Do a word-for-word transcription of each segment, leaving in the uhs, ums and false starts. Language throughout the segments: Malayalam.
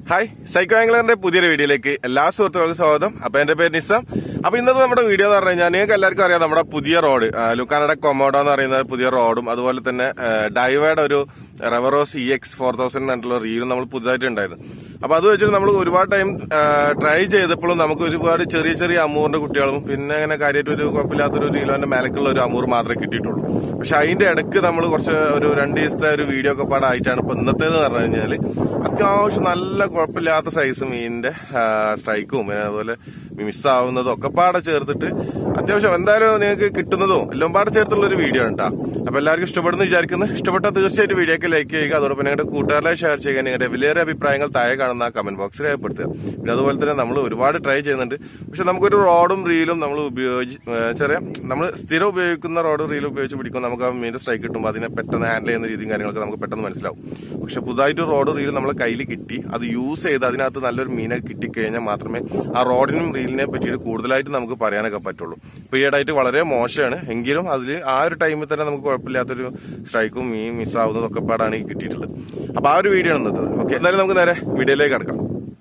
Hi, Psychoangler പുതിയൊരു വീഡിയോയിലേക്ക് എല്ലാ സുഹൃത്തുക്കൾക്കും സ്വാഗതം. അപ്പോൾ എന്റെ പേര് നിസം. അപ്പോൾ ഇന്നത്തെ നമ്മുടെ വീഡിയോ എന്ന് പറഞ്ഞു കഴിഞ്ഞാൽ നിങ്ങൾക്ക് എല്ലാവർക്കും അറിയാം നമ്മുടെ പുതിയ റോഡ് ലുക്കാനയുടെ കൊമോഡോ എന്ന് പറയുന്ന പുതിയ റോഡും അതുപോലെ തന്നെ ഡൈവയുടെ ഒരു Revros E X four thousand എന്നുള്ള റീലും നമ്മൾ പുതുതായിട്ട് ഉണ്ടായിരുന്നു. അപ്പൊ അത് വെച്ചിട്ട് നമ്മൾ ഒരുപാട് ടൈം ട്രൈ ചെയ്തപ്പോഴും നമുക്ക് ഒരുപാട് ചെറിയ ചെറിയ അമൂറിന്റെ കുട്ടികളും പിന്നെ അങ്ങനെ കാര്യമായിട്ട് ഒരു കുഴപ്പമില്ലാത്തൊരു കിലോന്റെ മേലക്കുള്ള ഒരു അമൂർ മാത്രമേ കിട്ടിയിട്ടുള്ളൂ. പക്ഷെ അതിന്റെ ഇടയ്ക്ക് നമ്മൾ കുറച്ച് ഒരു രണ്ട് ദിവസത്തെ ഒരു വീഡിയോ ഒക്കെ പാടായിട്ടാണ് ഇപ്പൊ ഇന്നത്തേന്ന് പറഞ്ഞു കഴിഞ്ഞാല് അത്യാവശ്യം നല്ല കുഴപ്പമില്ലാത്ത സൈസ് മീനിന്റെ സ്ട്രൈക്കും പിന്നെ അതുപോലെ മിസ്സാവുന്നതും ഒക്കെ പാടെ ചേർത്തിട്ട് അത്യാവശ്യം എന്തായാലും നിങ്ങൾക്ക് കിട്ടുന്നതും എല്ലാം പാടെ ചേർത്തുള്ള ഒരു വീഡിയോ ആണ് കേട്ടോ. അപ്പൊ എല്ലാവർക്കും ഇഷ്ടപ്പെടുന്നു വിചാരിക്കുന്നു. ഇഷ്ടപ്പെട്ടാൽ തീർച്ചയായിട്ടും വീഡിയോക്ക് ലൈക്ക് ചെയ്യുക. അതോടൊപ്പം നിങ്ങളുടെ കൂട്ടുകാരെ ഷെയർ ചെയ്യുക. നിങ്ങളുടെ വിലയേറിയ അഭിപ്രായങ്ങൾ താഴെ കാണുന്ന കമന്റ് ബോക്സിൽ രേഖപ്പെടുത്തുക. പിന്നെ അതുപോലെ തന്നെ നമ്മൾ ഒരുപാട് ട്രൈ ചെയ്യുന്നുണ്ട്. പക്ഷെ നമുക്കൊരു റോഡും റീലും നമ്മൾ ഉപയോഗിച്ച് ചെറിയ നമ്മൾ സ്ഥിരം ഉപയോഗിക്കുന്ന റോഡും റീലും ഉപയോഗിച്ച് പിടിക്കുമ്പോൾ നമുക്ക് ആ മീനിന്റെ സ്ട്രൈക്ക് കിട്ടുമ്പോൾ അതിനെ പെട്ടെന്ന് ഹാൻഡിൽ ചെയ്യുന്ന രീതിയും കാര്യങ്ങളൊക്കെ നമുക്ക് പെട്ടെന്ന് മനസ്സിലാവും. പക്ഷെ പുതുതായിട്ട് റോഡ് റീലും നമ്മളെ കയ്യിൽ കിട്ടി അത് യൂസ് ചെയ്ത് അതിനകത്ത് നല്ലൊരു മീനെ കിട്ടിക്കഴിഞ്ഞാൽ മാത്രമേ ആ റോഡിനും റീലിനെ പറ്റിയിട്ട് കൂടുതലായിട്ട് നമുക്ക് പറയാനൊക്കെ പറ്റുള്ളൂ. ഇപ്പൊ ഈയിടായിട്ട് വളരെ മോശമാണ് എങ്കിലും അതിൽ ആ ഒരു ടൈമിൽ തന്നെ നമുക്ക് കുഴപ്പമില്ലാത്തൊരു സ്ട്രൈക്കും മീൻ മിസ്സാവുന്നതും ഒക്കെ പാടാണ് കിട്ടിയിട്ടുള്ളത്. അപ്പൊ ആ ഒരു വീഡിയോ ആണ് ഇന്നത്തെ. ഓക്കെ, എന്തായാലും നമുക്ക് നേരെ വീഡിയോയിലേക്ക് കടക്കാം.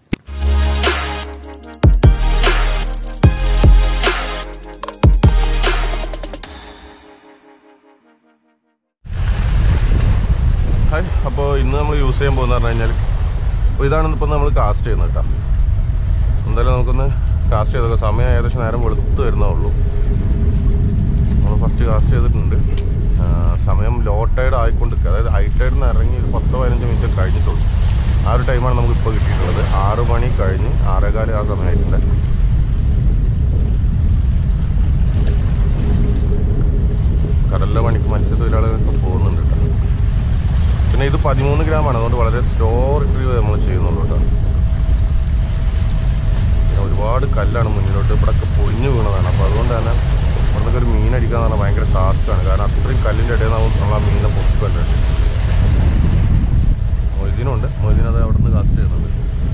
ഹായ്, അപ്പോൾ ഇന്ന് നമ്മൾ യൂസ് ചെയ്യാൻ പോകുന്ന പറഞ്ഞു കഴിഞ്ഞാൽ അപ്പോൾ ഇതാണ് ഇപ്പം നമ്മൾ കാസ്റ്റ് ചെയ്യുന്നത് കേട്ടോ. എന്തായാലും നമുക്കൊന്ന് കാസ്റ്റ് ചെയ്തൊക്കെ സമയം ഏകദേശം നേരം വെളുത്ത് വരുന്നേ ഉള്ളൂ. നമ്മൾ ഫസ്റ്റ് കാസ്റ്റ് ചെയ്തിട്ടുണ്ട്. സമയം ലോ ടൈഡ് ആയിക്കൊണ്ടിരിക്കുക, അതായത് ഹൈ ടൈഡിൽ നിന്ന് ഇറങ്ങി ഒരു പത്തോ പതിനഞ്ച് മിനിറ്റ് കഴിഞ്ഞിട്ടുള്ളൂ. ആ ഒരു ടൈമാണ് നമുക്കിപ്പോൾ കിട്ടിയിട്ടുള്ളത്. ആറ് മണി കഴിഞ്ഞ് ആറേകാല് ആ സമയമായിട്ടുണ്ട്. കടലിലെ പണിക്ക് മത്സ്യത്തൊഴിലാളികളൊക്കെ പോകുന്നുണ്ട് കേട്ടോ. പിന്നെ ഇത് പതിമൂന്ന് ഗ്രാമാണ്, അതുകൊണ്ട് വളരെ സ്ലോ റിട്രീവ് നമ്മൾ ചെയ്യുന്നുള്ളൂ കേട്ടോ. പിന്നെ ഒരുപാട് കല്ലാണ് മുന്നിലോട്ട്, ഇവിടെയൊക്കെ പൊളിഞ്ഞു വീണതാണ്. അപ്പോൾ അതുകൊണ്ട് തന്നെ ഇവിടുന്നൊക്കെ ഒരു മീൻ അടിക്കുക എന്ന് പറഞ്ഞാൽ ഭയങ്കര ടാസ്ക്കാണ്. കാരണം അത്രയും കല്ലിൻ്റെ ഇടയിൽ നിന്ന് നമ്മൾ ആ മീനിനെ പൊക്കുമല്ലോ. മൊയ്തീനുണ്ട്, മൊയ്തീൻ അത് അവിടെ നിന്ന് കാസ്റ്റ് ചെയ്യുന്നുണ്ട്.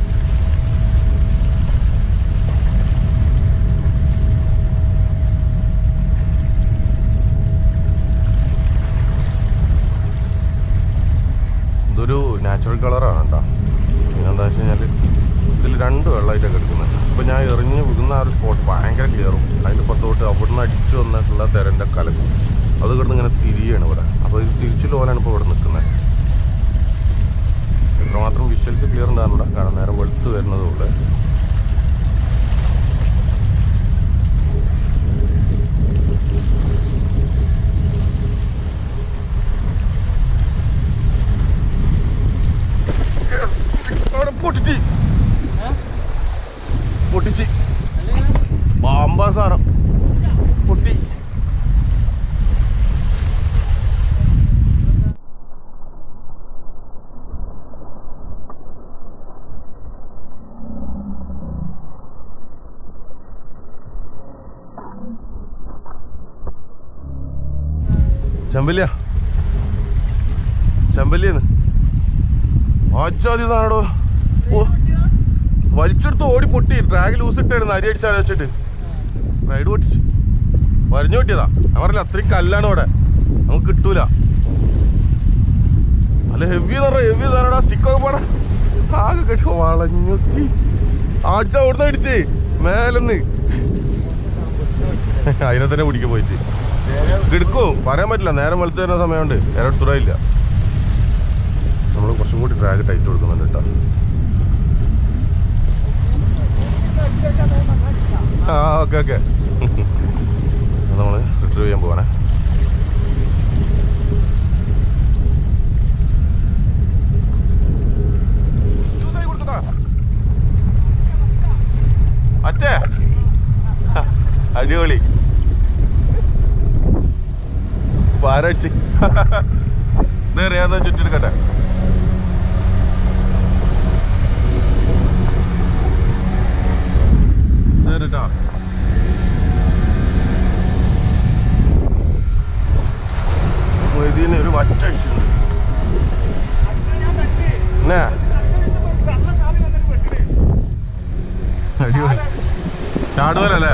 ഇതൊരു നാച്ചുറൽ കളറാണ് കേട്ടോ. പിന്നെന്താ വെച്ച് കഴിഞ്ഞാൽ ഇതിൽ രണ്ട് വെള്ളമായിട്ടൊക്കെ എടുക്കുന്നത്. അപ്പോൾ ഞാൻ എറിഞ്ഞ് വിടുന്ന ആ ഒരു സ്പോട്ട് ഭയങ്കര ക്ലിയറും അതിൻ്റെ പുറത്തോട്ട് അവിടെ നിന്ന് അടിച്ചു വന്നിട്ടുള്ള തിരൻ്റെ കലക്കും അത് കിടന്ന് ഇങ്ങനെ തിരിയാണ് ഇവിടെ. അപ്പോൾ ഇത് തിരിച്ചു പോലാണ് ഇപ്പോൾ ഇവിടെ നിൽക്കുന്നത്. എത്രമാത്രം വിഷ്വൽസ് ക്ലിയർ ഉണ്ടാകുന്നില്ല, കാരണം നേരം വെളുത്ത് വരുന്നതുകൊണ്ട്. പൊട്ടിച്ച് പൊട്ടിച്ച് പാമ്പാ സാധനം പൊട്ടി. ചെമ്പല്ലിയാ, ചെമ്പല്ലിയെന്ന് ആച്ചാതി സാധനോ. ഓ, വലിച്ചെടുത്ത് ഓടി പൊട്ടി. ഡ്രാഗ് ലൂസ് ഇട്ടായിരുന്നു അരി അടിച്ചാൽ വെച്ചിട്ട് റൈഡ് പൊട്ടിച്ച് വരഞ്ഞു പൊട്ടിയതാ. ഞാൻ പറഞ്ഞില്ല അത്രയും കല്ലാണ് ഇവിടെ, നമുക്ക് കിട്ടൂല. അല്ല ഹെവി എന്ന് പറഞ്ഞാൽ ഹെവി സാധനടാ. സ്റ്റിക്കൊക്കെ പോടാ ആകെ കെട്ടി വളഞ്ഞൊത്തി അടിച്ച അവിടുന്ന് അടിച്ചേ മേലെന്ന് അതിനെ തന്നെ പിടിക്കാൻ പോയിട്ട് കിടക്കും. പറയാൻ പറ്റില്ല, നേരം വെളുത്ത് വരുന്ന സമയമുണ്ട്. നേരെ എടുത്തുറായില്ല. നമ്മൾ കുറച്ചും കൂടി ഡ്രാഗ് ടൈറ്റ് കൊടുക്കുന്നുണ്ട് കേട്ടോ. ആ ഓക്കെ ഓക്കെ നമ്മൾ റിട്രീവ് ചെയ്യാൻ പോവാണേ. അറ്റേ അടിപൊളി പാരടിച്ച് ഇതറിയാന്ന് ചുറ്റെടുക്കട്ടെ. മൊയ്തീന് ഒരു വറ്റ അടിച്ചിട്ടുണ്ട്. അടിപൊളി ചാടുവല്ലേ.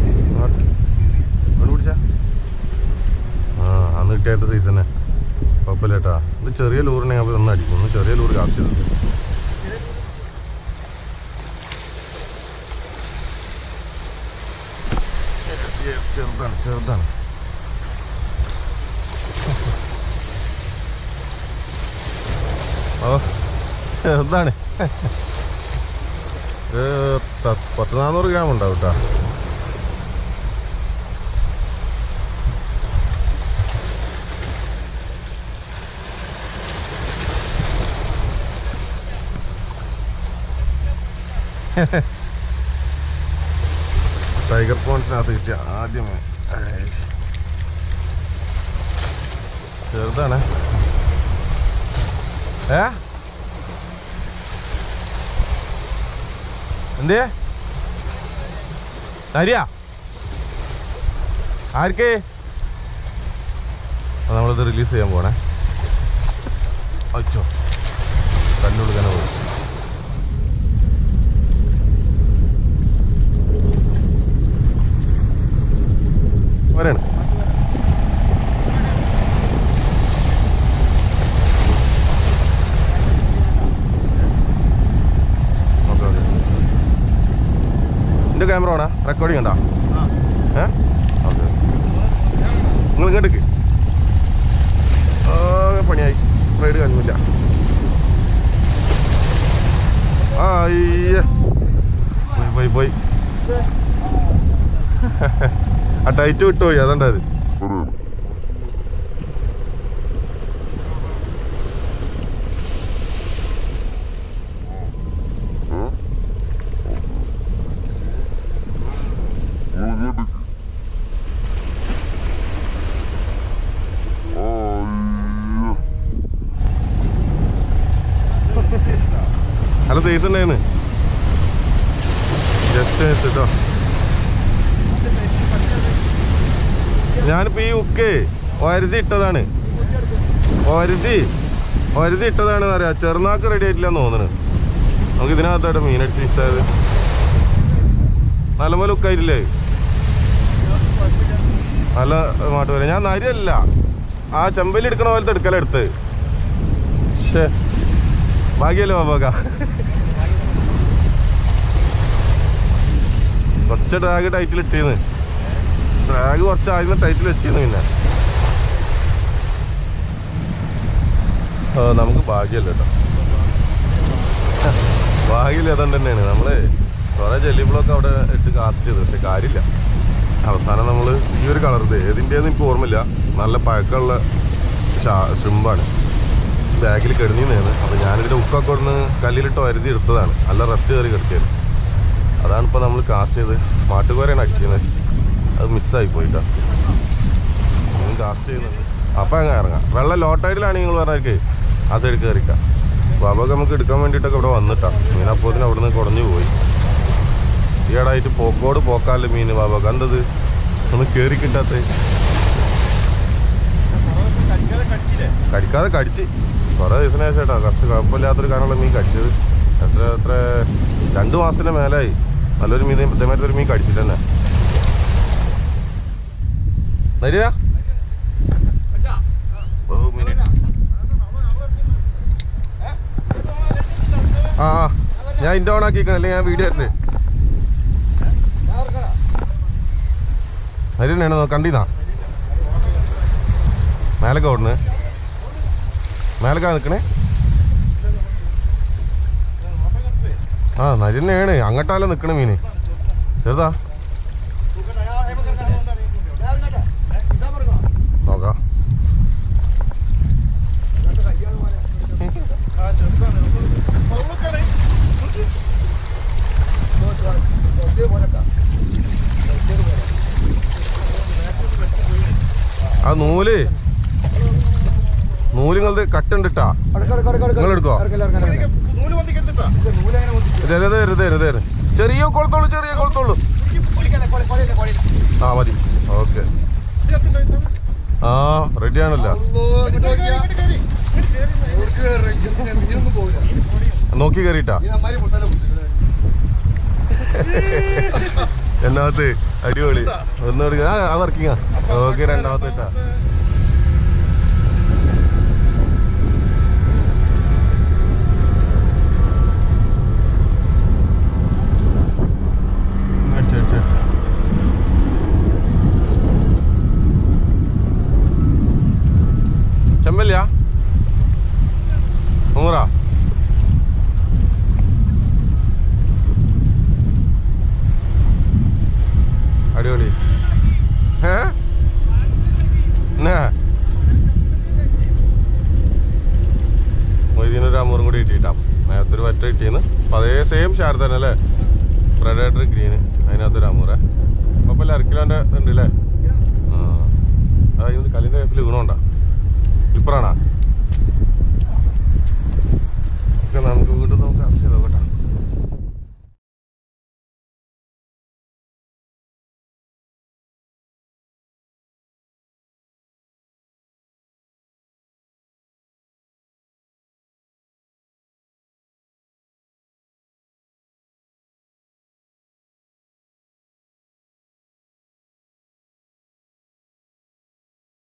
പിടിച്ച ആ അന്ന് കിട്ടിയായിട്ട് സൈസ് തന്നെ. കുഴപ്പമില്ല കേട്ടാ. ഇത് ചെറിയ ലൂറിനെ അപ്പോൾ ഒന്ന് അടിക്കും. ഒന്ന് ചെറിയ ലൂറ് കാപ്പിച്ചിട്ടുണ്ട്. ചെറുതാണ് ചെറുതാണ്. ഓ ചെറുതാണ്. പത്ത് നാന്നൂറ് ഗ്രാം ഉണ്ടാവും കേട്ടോ. ടൈഗർ പോൺസിനകത്ത് കിട്ടിയ ആദ്യമേ ചെറുതാണ്. ഏ എന്തേ നരിയാ ആർക്ക്? നമ്മളിത് റിലീസ് ചെയ്യാൻ പോണേ. അച്ചോ കണ്ണുള്ളിങ്ങനെ പോയി. വരാണ്. Okay okay. എൻ്റെ ക്യാമറ വേണോ? റെക്കോർഡിങ് ഉണ്ടോ? ഏ ഓക്കെ. നിങ്ങൾ ഇങ്ങോട്ടേക്ക് പണിയായി. റൈഡ് കഴിഞ്ഞില്ല. ആ അയ്യേ പോയി പോയി പോയി. ആ ടൈറ്റ് വിട്ടുപോയി. അതുകൊണ്ടത്. നല്ല സൈസ് ഉണ്ടായിരുന്നു. ജസ്റ്റ് കേട്ടോ. ഞാനിപ്പോൾ ഈ ഉക്കേ ഒരുതി ഇട്ടതാണ്. ഒരുതി ഒരുതി ഇട്ടതാണെന്ന് അറിയാം. ചെറുനാക്ക് റെഡി ആയിട്ടില്ലെന്ന് തോന്നുന്നു. നമുക്ക് ഇതിനകത്തായിട്ട് മീനടിച്ച് മിസ്സായത്. നല്ലപോലെ ഉക്കായിട്ടില്ലേ? നല്ല മാട്ട് വരാം. ഞാൻ നരിയല്ല, ആ ചെമ്പല്ലി എടുക്കണ പോലത്തെ എടുക്കലെടുത്ത്. പക്ഷേ ഭാഗ്യല്ലേ ബാബാക്ക. കുറച്ച് ഡ്രാഗ് ടൈറ്റിൽ ഇട്ടിന്ന്. ഡ്രാഗ് കുറച്ച് ആദ്യം ടൈറ്റിൽ വെച്ചിരുന്നു. പിന്നെ നമുക്ക് ഭാഗ്യമല്ല കേട്ടോ. ഭാഗ്യമില്ല. അതുകൊണ്ട് തന്നെയാണ് നമ്മൾ കുറേ ജെല്ലിബിളൊക്കെ അവിടെ ഇട്ട് കാസ്റ്റ് ചെയ്ത്. പക്ഷെ കാര്യമില്ല. അവസാനം നമ്മൾ ഈ ഒരു കളർ, ഇത് ഏതിൻ്റെയെന്ന് എനിക്ക് ഓർമ്മയില്ല, നല്ല പഴക്കമുള്ള ഷ്രിമ്പാണ്. ബാഗിൽ കിടന്നിരുന്നതാണ്. അപ്പോൾ ഞാനിതിൻ്റെ ഉക്കൊക്കെ ഒന്ന് കല്ലിലിട്ട് വരുതി എടുത്തതാണ്. നല്ല റെസ്റ്റ് കയറി കിടക്കിയത്. അതാണ് ഇപ്പോൾ നമ്മൾ കാസ്റ്റ് ചെയ്ത് മാട്ടുകോരയാണ് അടിച്ചിരുന്നത്. അത് മിസ്സായി പോയിട്ടാ. കാസ്റ്റ് ചെയ്യുന്നുണ്ട്. അപ്പം അങ്ങ് ഇറങ്ങാം. വെള്ളം ലോ ടൈഡിലാണ് നിങ്ങൾ പറഞ്ഞാൽ ആ സൈഡ് കയറിക്കാം. ബാബക്ക് നമുക്ക് എടുക്കാൻ വേണ്ടിയിട്ടൊക്കെ ഇവിടെ വന്നിട്ടാ. മീൻ അപ്പോത്തിന് അവിടെ നിന്ന് കുടഞ്ഞു പോയി. ഈയിടായിട്ട് പോക്കോട് പോക്കാല്ല മീൻ ബാബക്ക്. എന്തത് ഒന്ന് കയറി കിട്ടാത്ത? കടിക്കാതെ കടിച്ച് കുറേ ദിവസത്തിന് ശേഷം കേട്ടോ. കുറച്ച് കുഴപ്പമില്ലാത്തൊരു കാരണമുള്ള മീൻ കടിച്ചത്. എത്ര എത്ര രണ്ട് മാസത്തിന് മേലായി. നല്ലൊരു മീൻ ഇതേമാതിരി ഒരു മീൻ കടിച്ചിട്ട് തന്നെ. നരിയാ ആ ആ ഞാൻ ഇൻ്റെ ഓൺ ആക്കിക്കണം, അല്ലെങ്കിൽ ഞാൻ വീഡിയോ ആയിട്ട്. നരി തന്നെയാണ് കണ്ടീന്നാ. മേലൊക്കെ ഓടുന്നു. മേലൊക്കെ നിൽക്കണേ. ആ നരി തന്നെയാണ്. അങ്ങോട്ടാലും നിൽക്കണ മീന്. ചെറുതാ നോക്കാം. ആ നൂല് നൂലുങ്ങളത് കട്ടുണ്ടിട്ടാ. നിങ്ങളെടുക്കോ? ചെറിയ കൊളത്തോളൂ, ചെറിയ കൊളത്തോളൂ. ആ മതി. ഓക്കെ. ആ റെഡി ആണല്ലോ. നോക്കി കയറിട്ടാ. രണ്ടാമത്തെ അടിപൊളി. ഒന്നും എടുക്ക. ആ വർക്കിങ്ങാ. ഓക്കെ. രണ്ടാമത്തെ ഇട്ടാ ചെമ്പല്ലിയാ നൂറാ? അടിപൊളി. ഏ മൊയ്തീനൊരു അമൂറും കൂടി കിട്ടിയിട്ടാ. നേരത്തെ ഒരു വറ്റ കിട്ടിയെന്ന്. അപ്പം അതേ സെയിം ഷാർ തന്നെ അല്ലേ? Braided green. അതിനകത്തൊരു അമൂറേ. അപ്പം അര കിലോൻ്റെ ഉണ്ട് അല്ലേ? ആ അതിന് കല്ലിൻ്റെ കേപ്പിൽ വീണോണ്ടാ. സ്ലിപ്പറാണാ?